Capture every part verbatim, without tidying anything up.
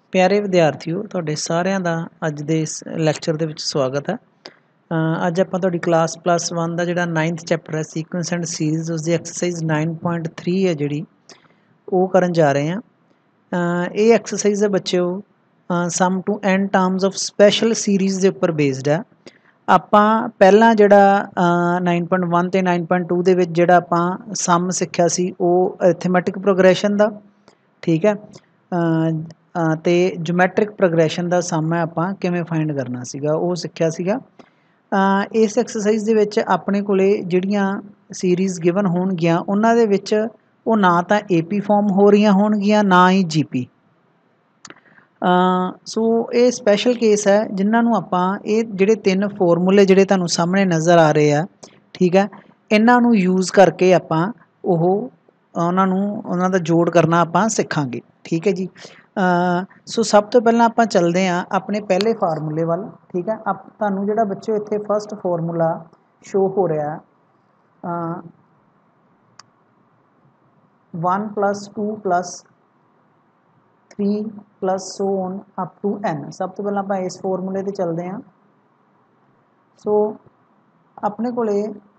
प्यारे विद्यार्थियों, तुहाडे सारिਆਂ ਦਾ ਅੱਜ ਦੇ ਇਸ ਲੈਕਚਰ ਦੇ ਵਿੱਚ ਸਵਾਗਤ ਹੈ। ਅੱਜ ਆਪਾਂ ਤੁਹਾਡੀ ਕਲਾਸ ਪਲੱਸ वन ਦਾ ਜਿਹੜਾ नाइन्थ ਚੈਪਟਰ ਹੈ ਸੀਕੁਐਂਸ ਐਂਡ ਸੀਰੀਜ਼ ਉਸ ਦੀ ਐਕਸਰਸਾਈਜ਼ नाइन पॉइंट थ्री ਹੈ ਜਿਹੜੀ ਉਹ ਕਰਨ ਜਾ ਰਹੇ ਹਾਂ। ਇਹ ਐਕਸਰਸਾਈਜ਼ ਹੈ ਬੱਚਿਓ sum to N terms of special series ਦੇ ਉੱਪਰ ਬੇਸਡ ਹੈ। ਆਪਾਂ ਪਹਿਲਾਂ ਜਿਹੜਾ नाइन पॉइंट वन ਤੇ नाइन पॉइंट टू ਦੇ ਵਿੱਚ ਜਿਹੜਾ ਆਪਾਂ ਸਮ ਸਿੱਖਿਆ ਸੀ ਉਹ ਅਰਥਮੈਟਿਕ ਪ੍ਰੋਗਰੈਸ਼ਨ ਦਾ, ਠੀਕ ਹੈ, ਤੇ ਜਿਓਮੈਟ੍ਰਿਕ ਪ੍ਰੋਗਰੈਸ਼ਨ ਦਾ ਸਮ ਹੈ ਆਪਾਂ ਕਿਵੇਂ ਫਾਈਂਡ ਕਰਨਾ ਸੀਗਾ ਉਹ ਸਿੱਖਿਆ ਸੀਗਾ। ਇਸ ਐਕਸਰਸਾਈਜ਼ ਦੇ ਵਿੱਚ ਆਪਣੇ ਕੋਲੇ ਜਿਹੜੀਆਂ ਸੀਰੀਜ਼ ਗਿਵਨ ਹੋਣਗੀਆਂ ਉਹਨਾਂ ਦੇ ਵਿੱਚ ਉਹ ਨਾ ਤਾਂ ਏਪੀ ਫਾਰਮ ਹੋ ਰਹੀਆਂ ਹੋਣਗੀਆਂ ਨਾ ਹੀ ਜੀਪੀ। ਸੋ ਇਹ ਸਪੈਸ਼ਲ ਕੇਸ ਹੈ ਜਿਨ੍ਹਾਂ ਨੂੰ ਆਪਾਂ ਇਹ ਜਿਹੜੇ ਤਿੰਨ ਫਾਰਮੂਲੇ ਜਿਹੜੇ ਤੁਹਾਨੂੰ ਸਾਹਮਣੇ ਨਜ਼ਰ ਆ ਰਹੇ ਆ, ਠੀਕ ਹੈ, ਇਹਨਾਂ ਨੂੰ ਯੂਜ਼ ਕਰਕੇ ਆਪਾਂ ਉਹ ਉਹਨਾਂ ਨੂੰ ਉਹਨਾਂ ਦਾ ਜੋੜ ਕਰਨਾ ਆਪਾਂ ਸਿੱਖਾਂਗੇ, ਠੀਕ ਹੈ ਜੀ। ਸੋ ਸਭ ਤੋਂ ਪਹਿਲਾਂ ਆਪਾਂ ਚੱਲਦੇ ਹਾਂ ਆਪਣੇ ਪਹਿਲੇ ਫਾਰਮੂਲੇ ਵੱਲ, ਠੀਕ ਹੈ। ਆਪ ਤੁਹਾਨੂੰ ਜਿਹੜਾ ਬੱਚੇ ਇੱਥੇ ਫਸਟ ਫਾਰਮੂਲਾ ਸ਼ੋ ਹੋ ਰਿਹਾ one plus two plus three plus so on up to N, सब तो पहला आप इस फॉर्मूले ते चलते हैं। सो अपने कोले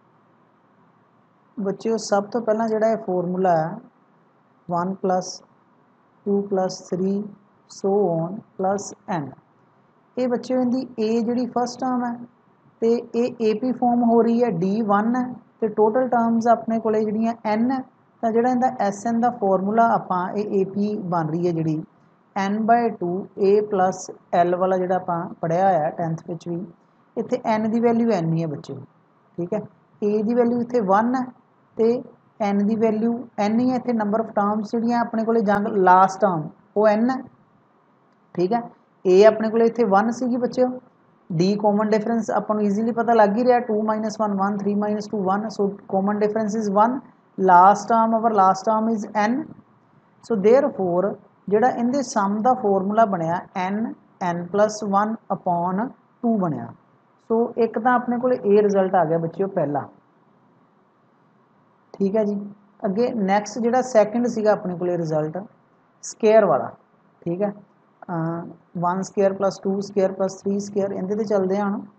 बच्चे सब तो पहला जिहड़ा फॉर्मूला है one plus two plus three so on plus N, ये बच्चे इनकी ए जिहड़ी फस्ट टर्म है तो ये ए पी फॉर्म हो रही है डी वन है, तो टोटल टर्म्स अपने कोले जिहड़ियां एन है, तो जिहड़ा इहदा एस एन का फॉर्मूला आपां ए पी बन रही है जिहड़ी N by two A plus L वाला जिहड़ा आपां पढ़िया होया टेंथ विच भी, इत्थे एन की वैल्यू एन ही है बच्चे, ठीक है। ए की वैल्यू इत्थे वन है तो एन की वैल्यू एन ही है। इत्थे नंबर ऑफ टर्म्स जिहड़ियां अपने कोले जंग लास्ट टर्म वो एन है, ठीक है। ए अपने कोले इत्थे वन सीगी बच्चे, डी कॉमन डिफरेंस अपन ईजीली पता लग ही रहा two minus one one three minus two one, so common difference is one, last term or last term is N. So therefore जिहड़ा इहदे सम का फॉर्मूला बनया N N plus one upon two बनया। So एक तो अपने को a result आ गया बच्चों पहला, ठीक है जी। अगे नैक्सट जिहड़ा सैकेंड सीगा अपने को रिजल्ट स्केयर वाला, ठीक है, one square plus two square plus three square, इहदे ते चलते हैं हम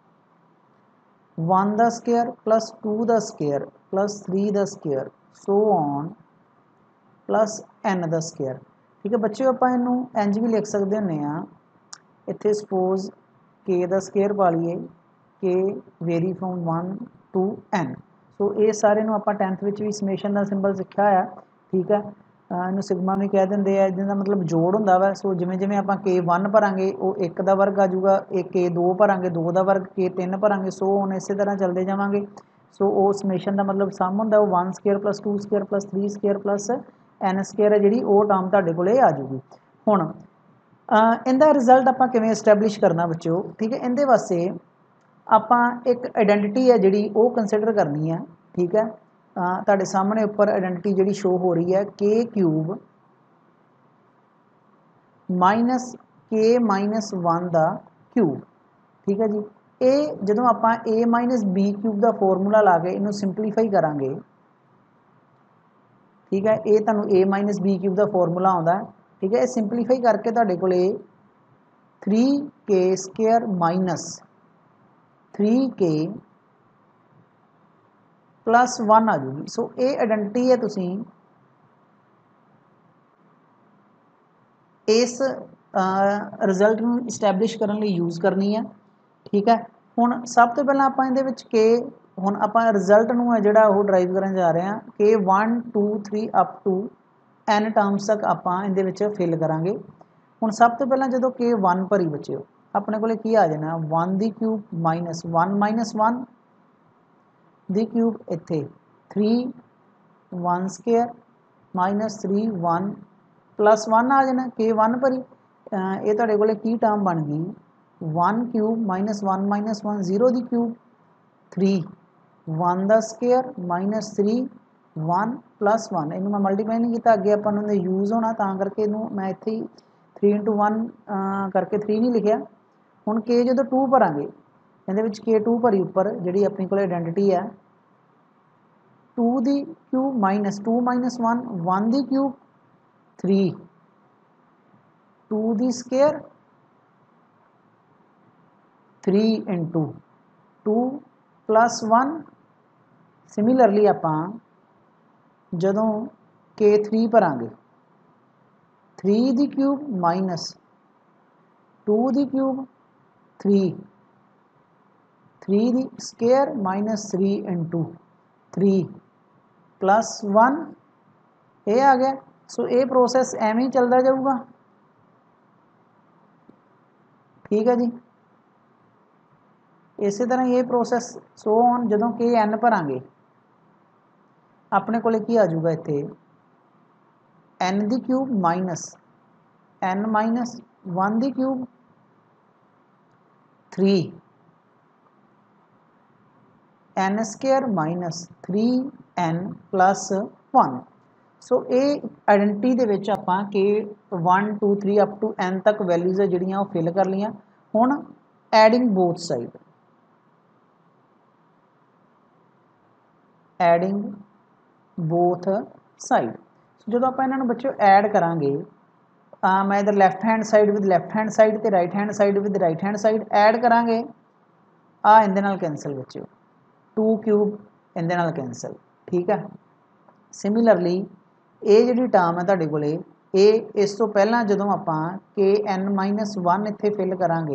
वन का स्केयर प्लस टू का स्केयर प्लस थ्री का square so on plus N का स्केयर, ठीक है बच्चों। आप इनू इंज भी लिख सकते हों, इत्थे सपोज के का स्केयर पा लीए, के vary from one to N. So ये सारे आप टेंथ में भी समेशन का सिंबल सीखा है, ठीक है। इनू सिग्मा भी कह देंगे, जिसका मतलब जोड़ होंदा वा। सो जिमें जिमें आप के वन भरांगे वो एक का वर्ग आ जाऊगा, एक के दो भरांगे दो का वर्ग, के तीन भरांगे सो हम इस तरह चलते जावांगे। सो वो समेशन का मतलब सम होंदा वो one square plus two square plus three square plus N square है जी, वो टर्म तुहाडे कोले आ जाऊगी। हुण इहदा रिजल्ट आपां किवें एस्टैबलिश करना बच्चों, ठीक है। इहदे वास्ते आपां एक आइडेंटिटी है जिहड़ी वो कंसिडर करनी है, ठीक है। तुहाडे सामने उपर आइडेंटिटी जिहड़ी शो हो रही है K cube minus K minus one का क्यूब, ठीक है जी। ये जदों आपां ए माइनस बी क्यूब का फॉर्मूला ला के इनू सिंपलीफाई करांगे, ठीक है, ये तुहानू ए माइनस बी क्यूब का फॉर्मूला आउंदा है, ठीक है। सिंपलीफाई करके तुहाडे कोले three K square minus three K plus one आ जाऊगी। सो ये आइडेंटिटी है तुसी इस रिजल्ट में इस्टैबलिश करने यूज़ करनी है, ठीक है। हुण सब तो पहला आपां इहदे विच के हुण आपां रिजल्ट नूं है जिहड़ा ओह ड्राइव करन जा रहे हैं K one two three up to N terms तक आपां इहदे विच फिल करांगे। हुण सब तो पहला जदों के वन भरी बच्चों अपने कोले की आ जाना वन दी cube minus one minus one दी क्यूब, इत्थे three one square minus three one plus one आ जाना के वन भरी, ये तुहाडे कोले की टर्म बन गई one cube minus one minus one zero दी क्यूब, थ्री वन का square minus three one plus one, इनू मैं मल्टीप्लाई नहीं किया अगे अपन यूज़ होना तां करके इनू मैं इत्थे ही थ्री इंटू वन करके थ्री नहीं लिखिया। हुण के जो टू भरांगे इहदे विच के टू भरी उपर जिहड़ी अपनी कोल आइडेंटिटी है टू दी cube minus two minus one one दी क्यूब थ्री टू दी square three into two plus one. Similarly आपां जदों के थ्री भरांगे थ्री दी क्यूब माइनस टू दी क्यूब थ्री थ्री दी square minus three into three plus one ये आ गया। सो ये प्रोसैस एवं ही चलता जाऊगा। ठीक है जी, इस तरह ये प्रोसैस सो ऑन जदों के एन भरांगे अपने को की आ जाऊगा इत्थे एन दी cube minus N minus one दी cube three N square minus three N plus one. So ये आइडेंटिटी दे विच आपां K one two three up to N तक वैल्यूज़ जिहड़ियां वो फिल कर लियां। हुण adding both side adding both side जो आप इन्होंने बच्चों ऐड करांगे मैं इधर left hand side with left hand side ते right hand side with right hand side add करांगे आ इहदे नाल कैंसल बच्चों टू क्यूब इहदे नाल कैंसल। ठीक है, सिमिलरली ये जिहड़ी टर्म है तुहाडे कोले ये इस तो पहला जदों आपां के एन माइनस वन इत्थे फिल करांगे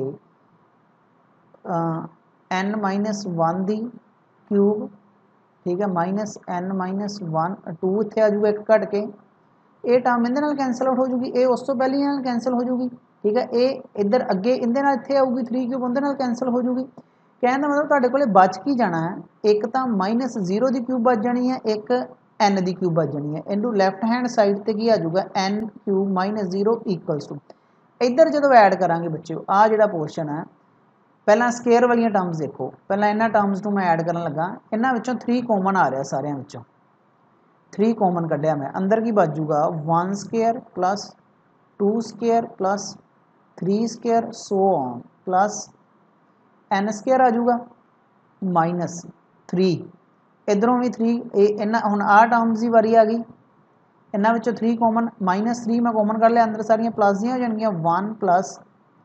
एन माइनस वन दी क्यूब ठीक है minus N minus one two इत्थे आ जाऊगा एक घट के ये टर्म इहदे नाल कैंसल आउट हो जूगी ये उस तो पहले नाल कैंसल हो जूगी। ठीक है, ये इधर अगे इहदे नाल इत्थे आऊगी थ्री क्यूब उहदे नाल कैंसल हो जूगी। कहने का मतलब तुहाडे कोले बच की जाना है एक तो माइनस जीरो की क्यूब बच जानी है एक एन की क्यूब बच जानी है। इनू लैफ्ट हैंड साइड पर की आ जाऊगा N cube minus zero equals to इधर जो ऐड करांगे बच्चों आ जिहड़ा पोर्शन है पहला स्केयर वाली टर्म्स देखो पहला इन्होंने टर्म्स को मैं ऐड करन लगा इन्होंने विचों थ्री कॉमन आ रहा सारियां विचों थ्री कॉमन कढ़िया मैं अंदर की बच जूगा one square plus two square plus three square so on plus N square आ जाऊगा माइनस थ्री इधरों भी थ्री इन्ना हुण आ टर्म्स की वारी आ गई इन्होंने विचों थ्री कॉमन माइनस थ्री मैं कॉमन कर लिया अंदर सारियां प्लस दियां हो जाएंगियां one plus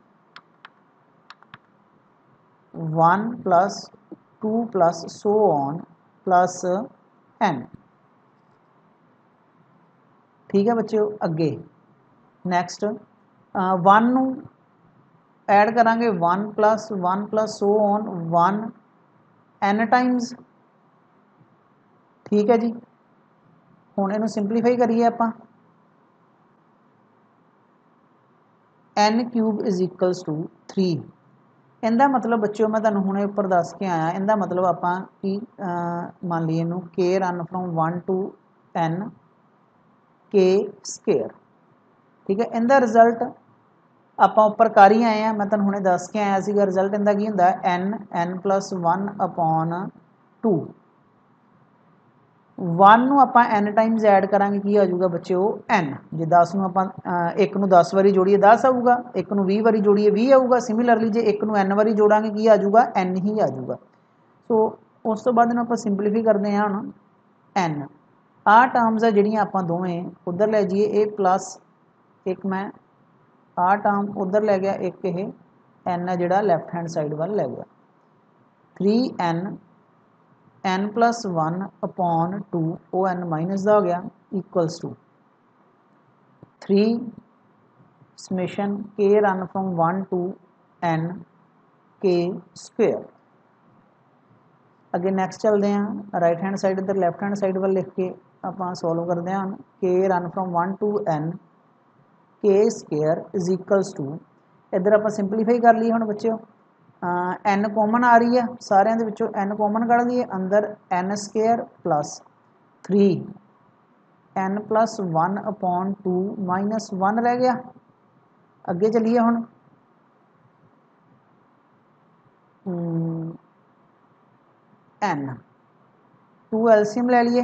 one plus two plus so on plus N. ठीक है बच्चों, अगे नैक्सट वन नू ऐड करांगे one plus one plus so on one N times. ठीक है जी, हुण इहनूं सिंपलीफाई करिए आपां N cube is equals to three. इहदा मतलब बच्चों मैं तुहानूं हुणे उपर दस के आया इहदा मतलब आपां की मान लीए इहनूं K run from one to N K square. ठीक है, इहदा रिजल्ट आपां उपर कर ही आए हैं मैं तुहानूं हुणे दस के आया सीगा रिजल्ट इहदा की हुंदा N N plus one upon two one नूं आपां एन टाइम्स ऐड करांगे की आ जाऊगा बच्चों एन जे दस नूं आपां एक नूं दस वारी जोड़िए दस आऊगा एक नूं बीस वारी जोड़िए बीस आऊगा। सिमिलरली जे एक नूं एन वारी जोड़ांगे की आ जाऊगा एन ही आ जाऊगा। सो उस तो बाद इहनूं आपां सिंपलीफाई करते हैं हुण एन आ टर्म्स है जिहड़ियां आपां दोवें उधर लै जाइए ए प्लस एक मैं आ टर्म उधर लै गया एक ये एन है जिहड़ा लैफ्ट हैंड साइड वाल लै गया three N N plus one upon two ओ एन माइनस का हो गया equals to three summation K run from one to N K square. अगे नैक्सट चलते हैं राइट हैंड साइड इधर लैफ्ट हैंड साइड वाल लिख के आप सॉल्व करते हैं के run from one to N K square is equals to इधर आप सिंपलीफाई कर लिए हम बच्चों एन कॉमन आ रही है सारिਆਂ ਦੇ ਵਿੱਚੋਂ एन कॉमन कढ़ लिए अंदर N square plus three N plus one upon two minus one रह गया। अगे चलिए हम एन टू एल्शियम ले लिए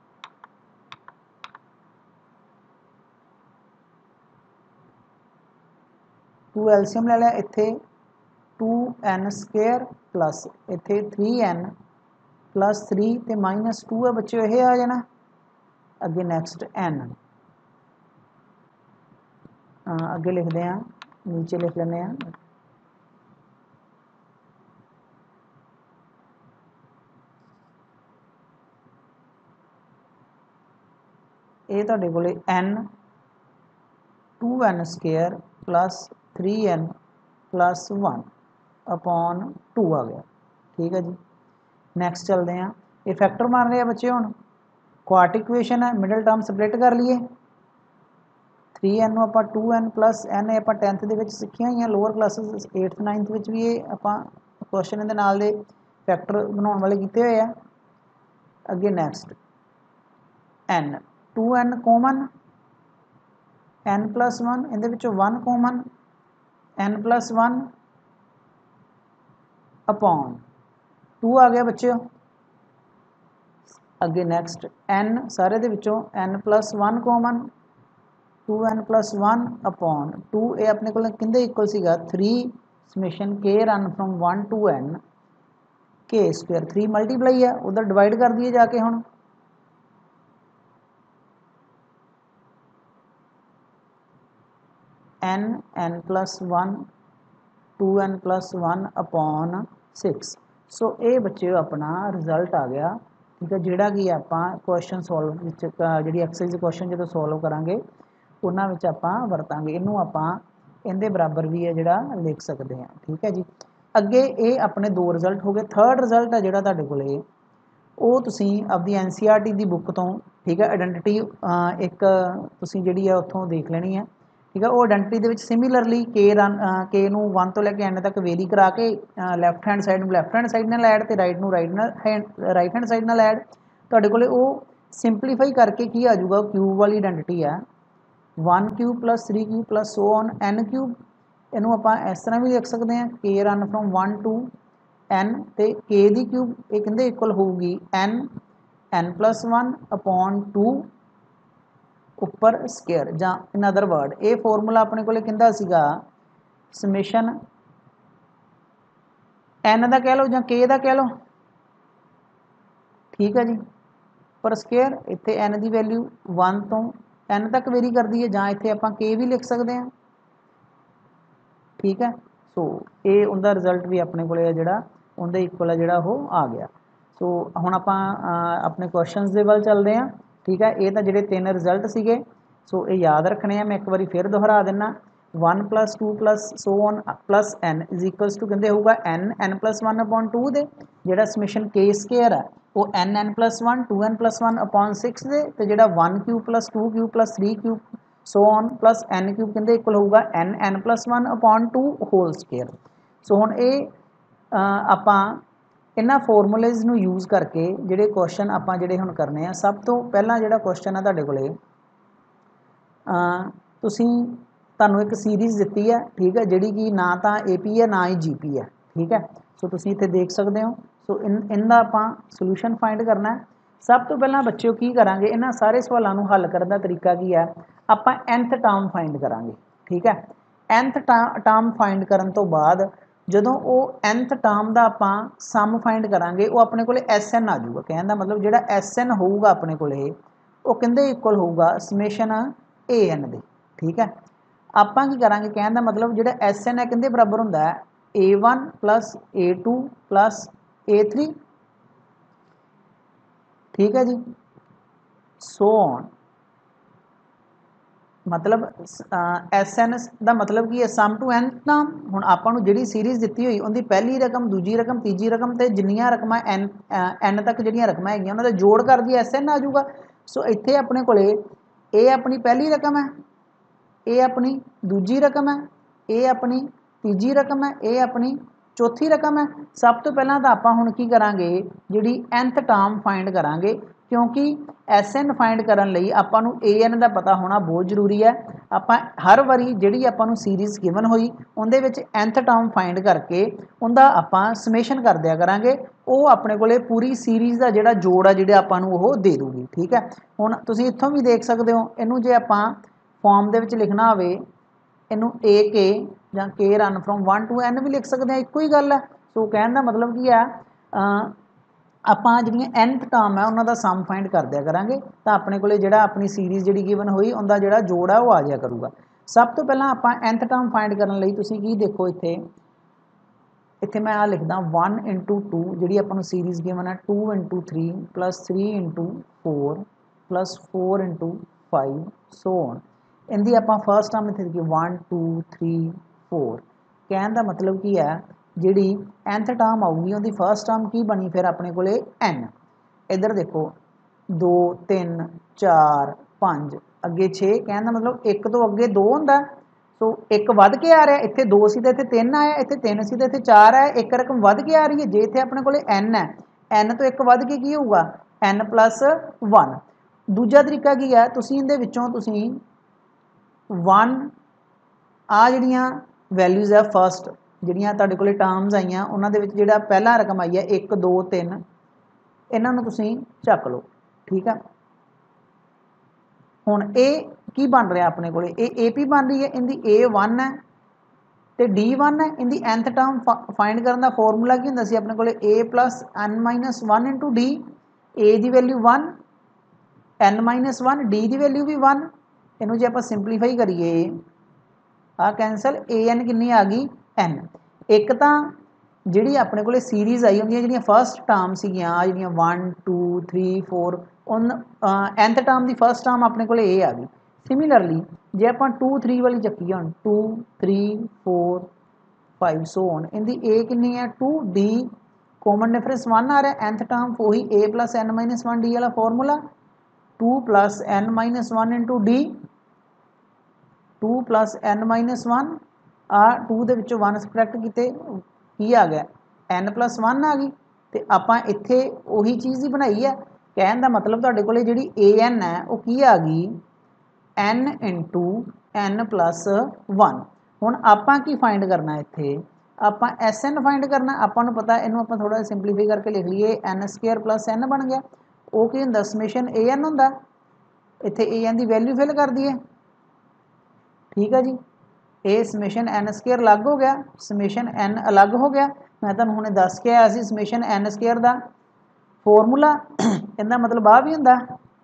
टू एल्शियम ले लिया इत्थे टू एन स्केयर प्लस इत्थे थ्री एन प्लस थ्री तो माइनस टू है बच्चों यह आ जाना। अगे नैक्सट एन अगे लिखते हैं, नीचे लिख लें ये तुहाडे कोले N two N square plus three N plus one upon two आ गया। ठीक है जी, नैक्सट चलते हैं। ये फैक्टर मान रहे हैं बच्चे, हुण क्वाट इक्वेशन है, मिडल टर्म स्प्लिट कर लीए। थ्री एन आप टू एन प्लस एन आप टेंथ के सीखिया ही लोअर क्लासिस एट्थ नाइनथ भी ये आप क्वेश्चन ये नाल दे फैक्टर बनाने वाले किए हुए हैं। अगे next N two N common, N plus one ये one common, N plus one upon two आ गया बच्चे। अगे नैक्सट एन सारे दे विचों N plus one common, two N plus one upon two ये अपने को किंदे इक्वल सीगा three summation K run from one to N K square. Three multiply है उधर डिवाइड कर दिए जाके, हुण N N plus one to N plus one upon six. So ये बच्चे अपना रिजल्ट आ गया। ठीक है, जोड़ा कि आप क्वेश्चन सॉल्व जी एक्सरसाइज क्वेश्चन जो सॉल्व करांगे उन्होंने आप वरतांगे, इनू आप इहदे बराबर भी है जोड़ा लिख सकते हैं। ठीक है जी, अगे ये अपने दो रिजल्ट हो गए। थर्ड रिजल्ट है जोड़ा तुहाडे कोले वो तुसीं अपनी एन सी आर टी की बुक तो, ठीक है, आइडेंटिटी एक तुसीं जिहड़ी है उत्थों देख लेनी है। ठीक है, वो आइडेंटिटी के सिमिलरली के रन के नू वन तो लैके एंड तक वेरी करा के left hand side left hand side नाल ऐड ते राइट नू राइट नाल राइट हैंड साइड नाल ऐड। तुहाडे कोले वो सिंपलीफाई करके की आ जाऊगा क्यूब वाली आइडेंटिटी है one cube plus three cube plus so on n cube. इनू आप इस तरह भी लिख सकते हैं के run from one to n ते के दी क्यूब ये कहते इक्वल होगी n N plus one upon two उपर स्केयर, जां इन अदर वर्ड ये फॉर्मूला अपने को किंदा सीगा समेशन एन का कह लो जां के का कह लो। ठीक है जी, पर स्केयर इत्थे एन की वैल्यू वन तो एन तक वेरी करती है, जां इत्थे आपां के भी लिख सकते हैं। ठीक है, सो ये उनका रिजल्ट भी अपने को जोड़ा उनके इक्वल है जोड़ा वो आ गया। सो हुण आपां अपने क्वेश्चनस के वल चलते हैं। ठीक है, ये तो जोड़े तीन रिजल्ट सीगे, सो ये याद रखने हैं। मैं एक बार फिर दोहरा देना, one plus two plus so on plus n is equals to कहते होगा n N plus one upon two दे जोड़ा समेशन के स्केयर है वो n N plus one to N plus one upon six दे ते जोड़ा one cube plus two cube plus three cube so on plus n cube कहते equal होगा n N plus one upon two whole square. So हुण ये आपां इन्हां formulas नूं यूज़ करके जिहड़े क्वेश्चन आपां जिहड़े हुण करने आ, सब तो पहला जिहड़ा क्वेश्चन है तुहाडे कोले तुसीं तुहानूं एक सीरीज़ दित्ती है। ठीक है, जिहड़ी कि ना तो ए पी है ना ही जी पी है। ठीक है, सो तुसीं इत्थे देख सकते हो। सो इन इनका आपां सोल्यूशन फाइंड करना है। सब तो पहला बच्चों की करांगे, इन्हां सारे सवालों नूं हल करने का तरीका की है, आपां nth टर्म फाइंड करांगे। ठीक है, nth टर्म फाइंड करन तो बाद जदों वो nth टर्म का आपां सम फाइंड करांगे वो अपने कोले एस एन आ जाऊगा। कहने का मतलब जिहड़ा एस एन होऊगा अपने कोले वो कहते इक्वल होऊगा समेशन ए एन दे। ठीक है, आपां की करांगे, कहने का मतलब जिहड़ा एस एन है कहते बराबर हुंदा है a one plus a two plus a three. ठीक है जी, सो ऑन मतलब एस एन का मतलब की है सम टू एन टर्म। हुण आपां नूं जिहड़ी सीरीज़ दित्ती हुई उनकी पहली रकम दूजी रकम तीजी रकम ते जिन्नियां रकमां एन एन तक जिहड़ियां रकमां हैगियां उन्हां दा जोड़ कर दी एस एन आ जाऊगा। सो इत्थे अपने कोले ए अपनी पहली रकम है, ए अपनी दूजी रकम है, ए अपनी तीजी रकम है, ए अपनी चौथी रकम है। सब तो पहला तो आपां हुण की करांगे जिहड़ी nth टर्म फाइंड करांगे, क्योंकि एस एन फाइंड करन लई आपां नूं ए एन का पता होना बहुत जरूरी है। आपां हर वारी जिहड़ी आपां नूं सीरीज़ गिवन हुई उहदे विच nth टर्म फाइंड करके उहदा आपां समेशन कर दिया करांगे, वो अपने कोले पूरी सीरीज़ का जिहड़ा जोड़ है जिहड़ा आपां नूं वो दे दूगी। ठीक है, हुण तुसीं इत्थों भी देख सकते हो, इनू जे आपां फॉर्म दे विच लिखना होवे इनू ए के जां k run from one to n भी लिख सकते हैं, इक्को ही गल है। सो कहने का मतलब की है आपां जिहड़ियां nth टर्म है उन्हां दा सम फाइंड कर दिया करांगे तो अपने कोले जिहड़ा अपनी सीरीज़ जिहड़ी गिवन हुई उनका जिहड़ा जोड़ है वो आ जाया करूगा। सब तो पहला आपां nth टर्म फाइंड करने लई तुसीं की देखो इत्थे इत्थे मैं आ लिखदा वन इंटू टू जिहड़ी आपां नूं सीरीज़ गिवन है two into three plus three into four plus four into five so on इहदी आपां फर्स्ट टर्म इत्थे लिखी वन टू थ्री फोर कहण दा मतलब की है जिहड़ी nth टर्म आऊगी उहदी फर्स्ट टर्म की बनी फिर अपने कोले n इधर देखो दो तीन चार पाँच अगे छे कहने का मतलब एक तो अगे दो होंदा सो एक वध के आ रहा इत्थे दो सी ते इत्थे तीन आया इत्थे तीन सी ते इत्थे चार आया एक रकम वध के आ रही है जे इत्थे अपने कोले n है n तो एक वध के की होगा n प्लस वन दूजा तरीका की है तुसीं इहदे विचों तुसीं वन आ जिहड़ियां वैल्यूज़ है फर्स्ट जिहड़ियां तुहाडे कोले टर्म्स आईयां उन्हां दे विच जिहड़ा पहला रकम आई है एक दो तीन इन्हां नूं तुसीं चक लो ठीक है हुण ए की बन रहा अपने को ए पी बन रही है इनकी ए वन है तो डी वन है इनकी nth टर्म फाइंड करने का फॉर्मूला की होंदा सी अपने को a plus n minus one into d a की value one n minus one d की वैल्यू भी वन इनू जो आप सिंपलीफाई करिए आ कैंसल ए एन कितनी आ गई एन एक तो जिहड़ी अपने को सीरीज़ आई होंगी जिहड़ियां फर्स्ट टर्म सीगियां जिहड़ियां वन टू थ्री फोर उन nth टर्म की फर्स्ट टर्म अपने को आ गई सिमिलरली जे आप टू थ्री वाली चक्की हम two three four five so on इनकी ए कितनी है two d common difference one आ रहा है nth टर्म वही a plus n minus one d वाला formula two plus n minus one into d two plus n minus one आ two दे विचों वन सबट्रैक्ट किते की आ गया एन प्लस वन आ गई तो आपां इत्थे उही चीज़ ही बनाई है कहने का मतलब तुहाडे कोले जिहड़ी ए एन है वो की आ गई n into n plus one हुण आपां की फाइंड करना इत्थे आपां एस एन फाइंड करना आपां नूं पता इनू आपां थोड़ा सिंपलीफाई करके लिख लीए एन स्केयर प्लस एन बन गया वो की हुंदा समेशन ए एन हुंदा इत्थे ए एन की वैल्यू फिल कर दीए ठीक है जी ए समेशन एन स्केयर अलग हो गया समेशन एन अलग हो गया मैं तुहानूं हुणे दस के आया सी समेशन एन स्केयर का फॉर्मूला इहदा मतलब आ भी हुंदा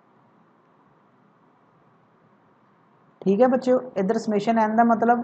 ठीक है बच्चों इधर समेशन एन का मतलब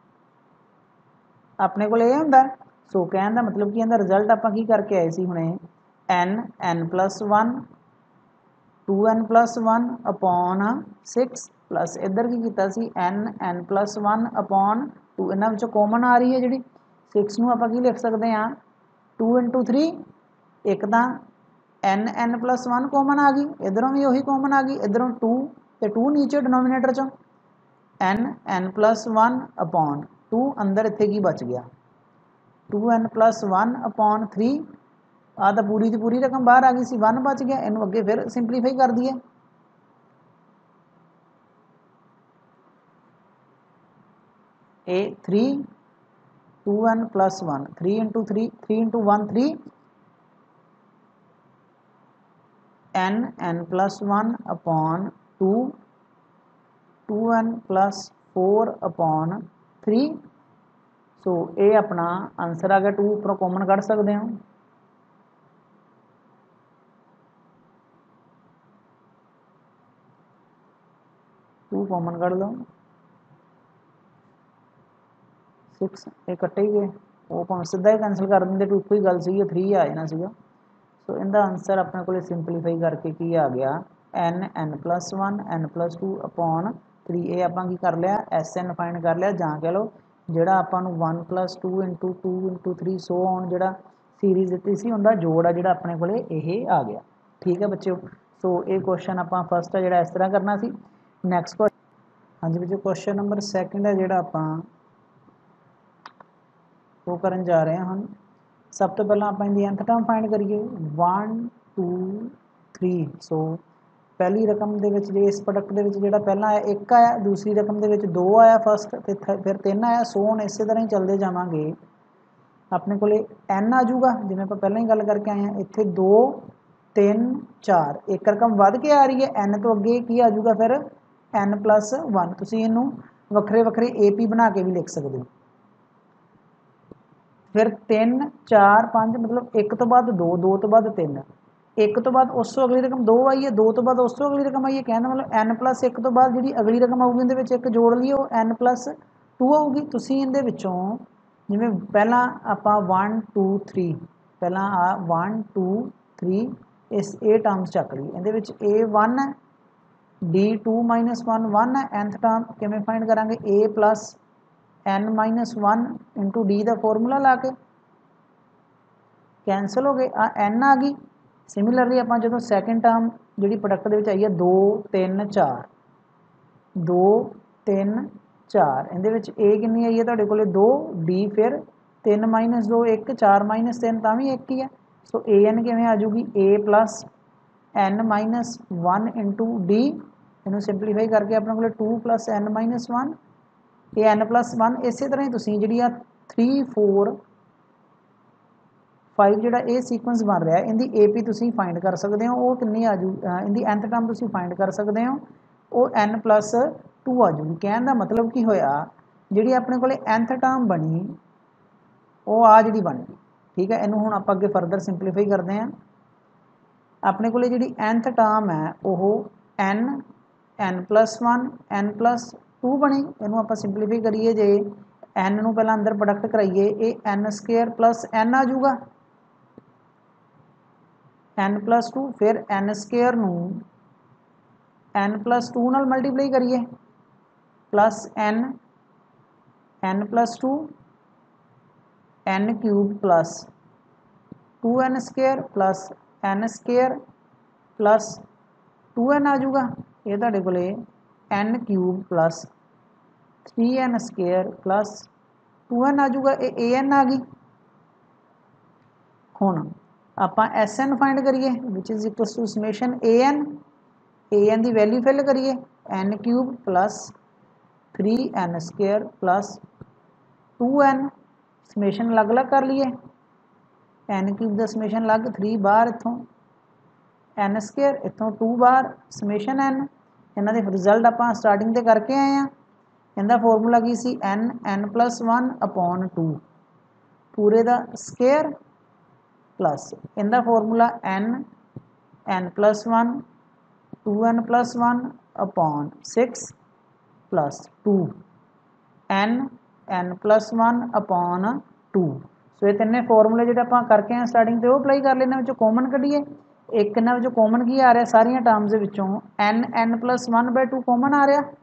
अपने को यह हुंदा सो कहने का मतलब कि इहदा रिजल्ट आपां की करके आए सी हुणे n N plus one to N plus one upon six plus इधर की कीता सी n N plus one upon two इन्हां विचों कॉमन आ रही है जिहड़ी सिक्स नूं आपां की लिख सकते हैं टू इंटू थ्री एक तां n N plus one common आ गई इधरों भी उही कॉमन आ गई इधरों टू तो टू नीचे डिनोमीनेटर चों n N plus one upon two अंदर इत्थे की बच गया two N plus one upon three आ तो पूरी की पूरी रकम बाहर आ गई सी वन बच गया इनू अगे फिर सिंपलीफाई कर दिए ए three two N plus one three into three three into one three N N plus one upon two two N plus four upon three so ये अपना आंसर आ गया टू उपरों कॉमन कढ़ सकते हो टू कॉमन कढ़ लो सिक्स ये कट्टे ही गए वो भावें सीधा ही कैंसल कर देंगे टू एक ही गल सी थ्री आ जाना सीगा सो इनका आंसर अपने को सिंपलीफाई करके की आ गया n N plus one n plus two upon three ये आपां की कर लिया एस एन फाइंड कर लिया जां कह लो जिहड़ा आपां नूं one plus two into two into three so on जिहड़ा सीरीज़ दित्ती सी उहदा जोड़ आ जिहड़ा अपने कोले यह आ गया ठीक है बच्चों सो ये क्वेश्चन आपां फस्ट है जिहड़ा इस तरह करना सी नैक्सट क्वेश्चन हाँ जी बच्चों क्वेश्चन नंबर सैकेंड है जिहड़ा आपां वो करन जा रहे हैं हम सब तो पहला आप इनकी nth टर्म फाइंड करिए वन टू थ्री सो पहली रकम दे विच जे इस प्रोडक्ट दे विच जिहड़ा पहला आया एक आया दूसरी रकम दे विच दो आया फस्ट ते फिर तीन आया सो हुण इस तरह ही चलते जावांगे अपने को एन आ जूगा जिवें आपां पहलां ही गल करके आए हैं इत्थे दो तीन चार एक रकम वध के आ रही है एन तो अगे की आ जूगा फिर एन प्लस वन तुसीं इहनूं वखरे वखरे ए पी बना के भी लिख सकते हो फिर तीन चार पाँच मतलब एक तो बाद दो दो तो बाद तीन एक तो बाद उस तो अगली रकम दो आई है, दो तो बाद उस तो अगली रकम आई है, कहने का मतलब एन प्लस एक तो बाद जी अगली रकम आऊगी ਇਹਦੇ ਵਿੱਚ ਇੱਕ जोड़ ਲਈਏ ਉਹ एन प्लस टू ਆਊਗੀ। ਤੁਸੀਂ ਇਹਦੇ ਵਿੱਚੋਂ ਜਿਵੇਂ ਪਹਿਲਾਂ ਆਪਾਂ वन टू थ्री ਪਹਿਲਾਂ ਆ वन टू थ्री ਇਸ ਇਹ ਟਰਮਸ ਚੱਕ ਲਈ, ਇਹਦੇ ਵਿੱਚ ए वन है, d two minus one one है, nth टर्म किमें फाइंड करांगे a plus n minus one into d का फॉर्मूला ला के कैंसल हो गए, आ एन आ गई। सिमिलरली आप जो सैकेंड टर्म जी प्रोडक्ट के आई है दो तीन चार दो तीन चार ये ए कितनी आई है तुहाडे कोले दो, डी फिर तीन माइनस दो एक, चार माइनस तीन तो भी एक ही है। सो ए एन किमें आ जूगी a plus n minus one into d, इनू सिंपलीफाई करके अपने को two plus n minus one ये एन प्लस वन। इस तरह ही तुसीं जिहड़ी आ थ्री फोर फाइव जिहड़ा ये सीक्वेंस बन रहा है इनकी ए पी तुसीं फाइंड कर सकते हो, वो कितनी आ जू इनकी एंथ टर्म तुसीं फाइंड कर सकते हो, वो एन प्लस टू आ जूगी। कहने का मतलब की होया जिहड़ी अपने को एंथ टर्म बनी वो आ जिहड़ी बन गई, ठीक है। इनू हुण आपां अगे फरदर सिंपलीफाई करते हैं। अपने को जिहड़ी एंथ टर्म है वो n N plus one n plus two बनी, इनू आपां सिंपलीफाई करिए जे एन नू पहला अंदर प्रोडक्ट कराइए ये एन स्केयर प्लस एन आ जूगा एन प्लस टू, फिर एन स्केयर नू एन प्लस टू नाल मल्टीप्लाई करिए plus n N plus two n cube plus two N square plus N square plus two n आ जूगा, ये तुहाडे कोले n cube plus three N square plus two n आ जूगा, ये ए एन आ गई। हुण आपां एस एन फाइंड करिए which is equals to summation a n, a n की वैल्यू फिल करिए n cube plus three N square plus two n, summation अलग अलग कर लिए, एन क्यूब का समेशन अलग थ्री बाहर इतों एन स्केयर इतों टू बाहर समेशन एन, इन्हों के रिजल्ट आप स्टार्टिंग से करके आए हैं। इनका फॉर्मूला की सी n N plus one upon two पूरे का स्केयर प्लस इनका formula n N plus one to N plus one upon six plus two n N plus one upon two. So ये तीनों फॉर्मूले जो आप करके आए स्टार्टिंग से वो अप्लाई कर लेना, कॉमन कढ़िए एक इन्होंने कॉमन की आ रहा सारिया टर्म्स के n N plus one by two common आ रहा।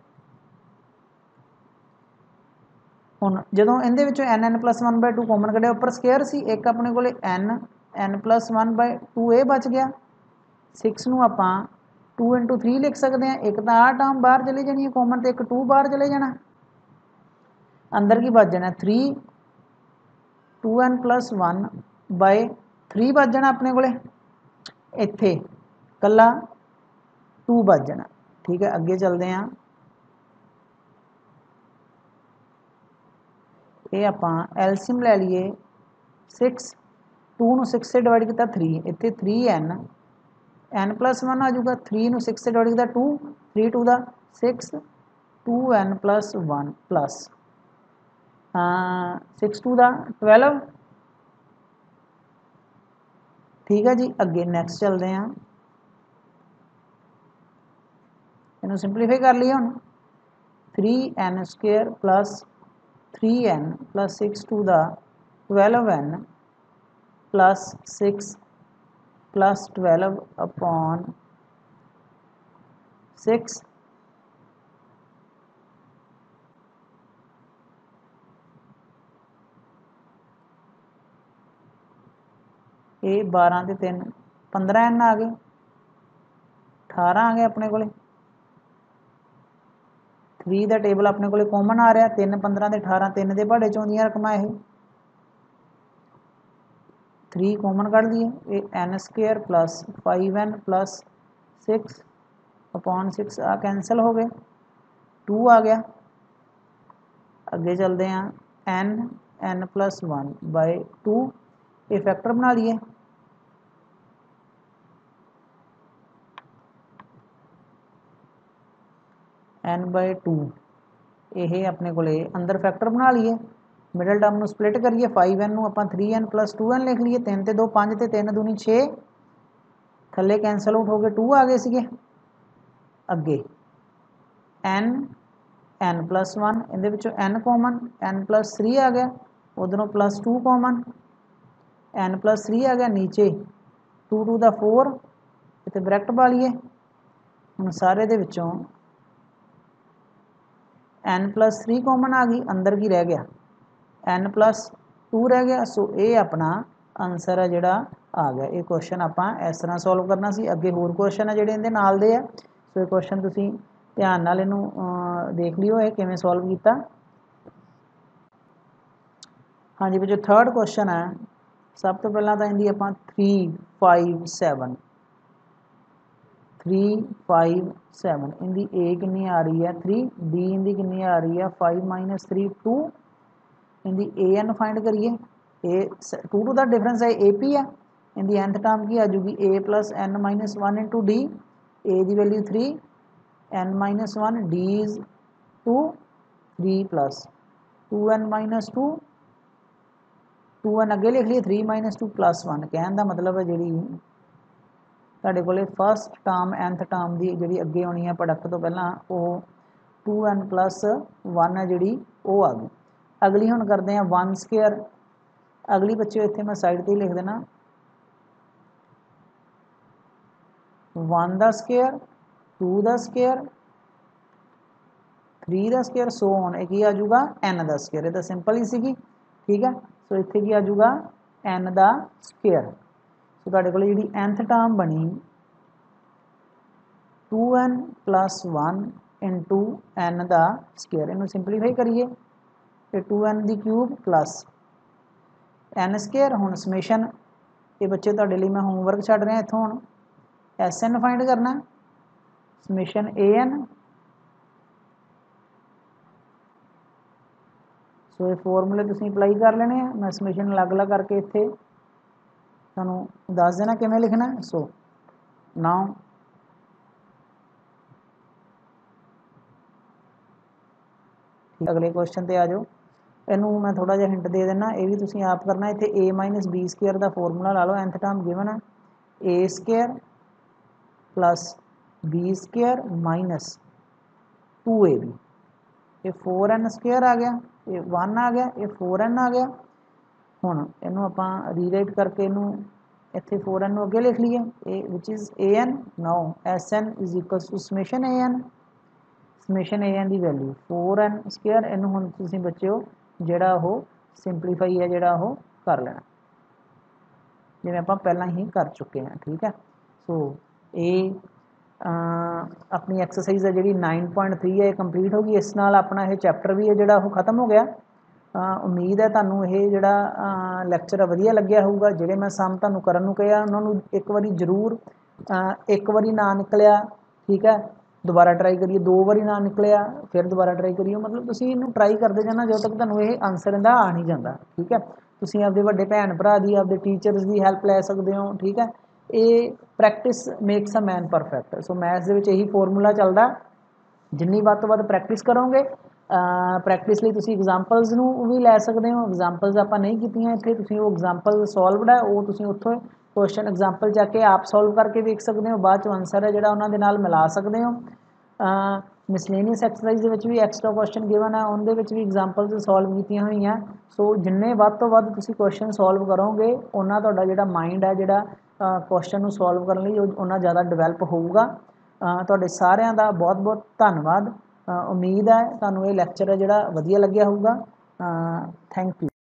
हुण जदों इहदे विचों n N plus one by two common कढ़िया उपर स्केयर सी एक अपने को n N plus one by two ए बच गया, सिक्स नूं आपां टू इंटू थ्री लिख सकते हैं, एक तो आ टर्म बाहर चली जानी है कॉमन तो एक टू बाहर चले जाना, अंदर की बच जाना three two N plus one by three बच जाना अपने को इत्थे कला टू बच जाना, ठीक है। अगे चलते हैं, ये आपां एलसीएम लै लीए सिक्स टू नूं सिक्स से डिवाइड किया थ्री, इत्थे three N N plus one आ जूगा, थ्री नूं सिक्स से डिवाइड किया टू, थ्री टू दा six two N plus one plus six two दा ट्वेल्व, ठीक है जी। अगे नैक्सट चलते हैं, इन्हू सिंपलीफाई कर लिया हम three N square plus three N plus six two दा twelve n plus six plus twelve upon six, ये बारह के तीन पंद्रह एन आ गए, अठारह आ गए अपने को, थ्री का टेबल अपने को कॉमन आ रहा, तीन पंद्रह के अठारह तीन के पहाड़े चौंदियाँ रकमां ये थ्री कॉमन कढ़ दिए, ये n square plus five n plus six upon six आ कैंसल हो गए, टू आ गया। अगे चलते हैं n N plus one by two, ये फैक्टर बना लिए, एन बाय टू ये अपने को अंदर फैक्टर बना लिए, मिडल टर्म स्प्लिट करिए फाइव एन आप three N plus two n लिख लीए, तीन तो दो पाँच तो तीन दूनी छे थले कैंसल आउट हो गए, टू आ गए सीगे अगे एन एन प्लस वन, इहदे विचों n common, N plus three आ गया, उधरों plus two common, N plus three आ गया, नीचे टू टू दा फोर, इत्थे ब्रैकेट पा लीए। हुण सारे दे विचों एन प्लस थ्री कॉमन आ गई, अंदर की रह गया एन प्लस टू रह गया। सो ये अपना आंसर है जिहड़ा आ गया। ये क्वेश्चन आपां इस तरह सॉल्व करना सी। अगे होर क्वेश्चन है जिहड़े इहदे नाल दे आ, सो ये क्वेश्चन तुसीं ध्यान नाल इहनूं देख लिओ ये किवें सॉल्व कीता। हाँ जी बच्चों थर्ड क्वेश्चन है, सब तो पहला तो इहदी आपां three five seven, three five seven इनकी ए कितनी आ रही है थ्री, डी इनकी कितनी आ रही है फाइव माइनस थ्री टू, इनकी ए एन फाइंड करिए। ए टू टू का डिफरेंस है ए पी है, इनकी एंथ टर्म की आ जाएगी a plus n minus one into d, a की value three, n minus one, d is two, three plus two n minus two, two n अगे लिख लिए, three minus two plus one. कहने का मतलब है जी तुहाडे कोले फस्ट टर्म एंथ टर्म की जी अगे आनी है प्रोडक्ट तो पहला वो टू एन प्लस वन है जी वो आ गई। अगली हुण करते हैं वन स्केयर, अगली बच्चे इत्थे मैं साइड पर लिख देना वन दा स्केयर, टू दा स्केयर, थ्री दा स्केयर, सो ऑन एक ही आ जाऊगा एन दा स्केयर। ये तो सिंपल ही सी, ठीक है। सो इत्थे की आ जाऊगा एन दा स्केयर। सो तुहाडे कोल जिहड़ी एंथ टर्म बनी two N plus one into n दा स्केयर, इनू सिंपलीफाई करिए तो टू एन दी क्यूब प्लस एन स्केयर। हुण समेशन ये बच्चे तुहाडे लई मैं होमवर्क छड्ड रहा इत्थों, हुण एस एन फाइंड करना, समेशन ए एन। सो ये फॉर्मूले तुसीं अप्लाई कर लेने, मैं समेशन अलग अलग करके इत्थे तुहानूं दस देना किवें लिखना। सो नाउ अगले क्वेश्चन पर आ जाओ, इनू मैं थोड़ा जिहा हिंट दे देना, ये भी तुसीं आप करना। इत्थे ए माइनस बी स्केयर का फॉर्मूला ला लो, एंथ टर्म गिवन है a square plus b square minus two a b, ये फोर एन स्केयर आ गया, ये वन आ गया, ये फोर एन आ गया। हुण इनू आपां रीराइट करके इनू इत्थे फोर एन अगे लिख लीए, a which is a n. Now S n is equals to summation a n, summation a n की वैल्यू फोर एन स्केयर। इनू हुण तुसीं बच्चों जिहड़ा वो सिंपलीफाई है जिहड़ा वो कर लेना जिवें आपां पहलां ही कर चुके हैं, ठीक है। सो ये अपनी एक्सरसाइज है जी नाइन पॉइंट थ्री है कंप्लीट होगी। इस नाल अपना यह चैप्टर भी है जिहड़ा वो खत्म हो गया। उम्मीद है तुहानूं ये जिहड़ा लैक्चर वधिया लग्या होऊगा। जिहड़े मैं सम तुहानूं करन नूं कहा उन्हां नूं एक वारी जरूर, एक वारी ना निकलिया ठीक है दोबारा ट्राई करिए, दो बारी ना निकलिया फिर दोबारा ट्राई करिए, मतलब तुसीं इहनूं ट्राई करते जाना जो तक तुहानूं ये आंसर इहदा आ नहीं जाता, ठीक है। तुसीं आपदे वड्डे भैन भरा दी, आपदे टीचर्स की हैल्प लै सकते हो, ठीक है। ये practice makes a man perfect. So maths दे विच यही फॉर्मूला चलदा, जिन्नी वध तो वध प्रैक्टिस करोगे प्रैक्टिस लई तुसीं एग्जाम्पल्स नूं भी लै सकते हो। एग्जाम्पल्स आपां नहीं कीतियां इत्थे, तुसीं वो एग्जाम्पल सॉल्वड है वो तुसीं उत्थों क्वेश्चन एग्जाम्पल जाके आप सॉल्व करके देख सकते हो, बाद चों आंसर है जिहड़ा उन्हां दे नाल मिला सकते हो। मिसलेनियस एक्सरसाइज दे विच भी एक्स्ट्रा क्वेश्चन गिवन है, उनदे विच भी एग्जाम्पल्स सॉल्व कीतियां होईयां। सो जिन्ने वध तो वध तुसीं क्वेश्चन सॉल्व करोगे उन्ना तुहाडा जिहड़ा माइंड है जिहड़ा क्वेश्चन नूं सॉल्व करन लई उन्ना ज़्यादा डिवैलप होऊगा। तुहाडे सारिਆਂ ਦਾ बहुत बहुत धन्नवाद। उम्मीद है तुहानूं ये लैक्चर है जिहड़ा वधिया लग्या होऊगा। Thank you.